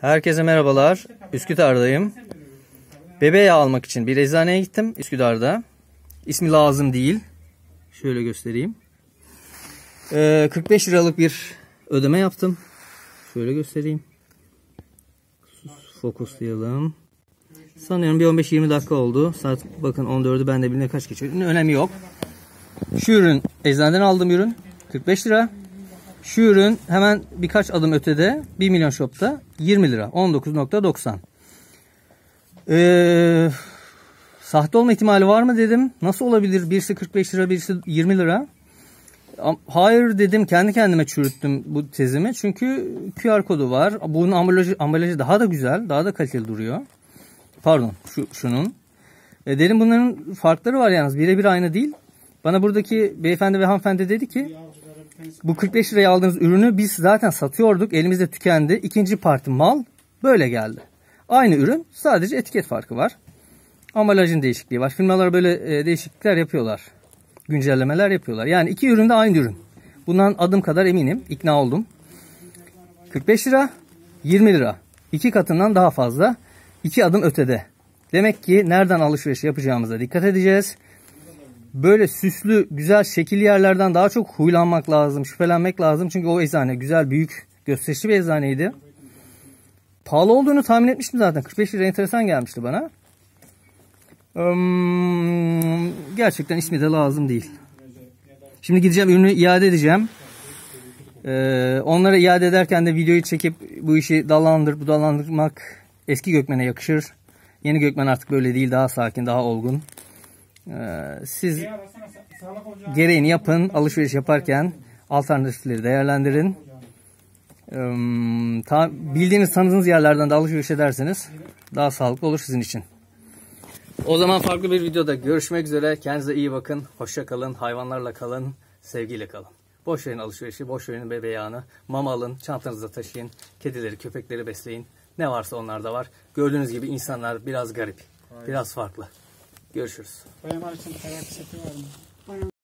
Herkese merhabalar. Üsküdar'dayım. Bebe yağı almak için bir eczaneye gittim Üsküdar'da. İsmi lazım değil. Şöyle göstereyim. 45 liralık bir ödeme yaptım. Şöyle göstereyim. Fokuslayalım. Sanıyorum bir 15-20 dakika oldu. Saat bakın 14'ü, ben de bilmem kaç geçiyor. Önemi yok. Şu ürün eczaneden aldığım ürün 45 lira. Şu ürün hemen birkaç adım ötede 1 milyon shop'ta 20 lira. 19.90. Sahte olma ihtimali var mı dedim. Nasıl olabilir? Birisi 45 lira, birisi 20 lira. Hayır dedim, kendi kendime çürüttüm bu tezimi. Çünkü QR kodu var. Bunun ambalajı daha da güzel, daha da kaliteli duruyor. Pardon, şunun. Dedim bunların farkları var yalnız. Birebir aynı değil. Bana buradaki beyefendi ve hanımefendi dedi ki bu 45 liraya aldığınız ürünü biz zaten satıyorduk. Elimizde tükendi. İkinci parti mal böyle geldi. Aynı ürün, sadece etiket farkı var. Ambalajın değişikliği var. Firmalar böyle değişiklikler yapıyorlar. Güncellemeler yapıyorlar. Yani iki ürün de aynı ürün. Bundan adım kadar eminim. İkna oldum. 45 lira, 20 lira. 2 katından daha fazla. 2 adım ötede. Demek ki nereden alışveriş yapacağımıza dikkat edeceğiz. Böyle süslü, güzel, şekilli yerlerden daha çok huylanmak lazım, şüphelenmek lazım. Çünkü o eczane güzel, büyük, gösterişli bir eczaneydi. Pahalı olduğunu tahmin etmiştim zaten. 45 lira enteresan gelmişti bana. Gerçekten ismi de lazım değil. Şimdi gideceğim, ürünü iade edeceğim. Onlara iade ederken de videoyu çekip bu işi budallandırmak eski Gökmen'e yakışır. Yeni Gökmen artık böyle değil, daha sakin, daha olgun. Siz gereğini yapın, alışveriş yaparken alternatifleri değerlendirin. Bildiğiniz, tanıdığınız yerlerden de alışveriş ederseniz daha sağlıklı olur sizin için. O zaman farklı bir videoda görüşmek üzere. Kendinize iyi bakın. Hoşça kalın. Hayvanlarla kalın. Sevgiyle kalın. Boş verin alışverişi. Boş verin bebe yağını. Mama alın. Çantanızda taşıyın. Kedileri, köpekleri besleyin. Ne varsa onlar da var. Gördüğünüz gibi insanlar biraz garip. Biraz farklı. Görüşürüz. Bayanlar için kayak seti var mı?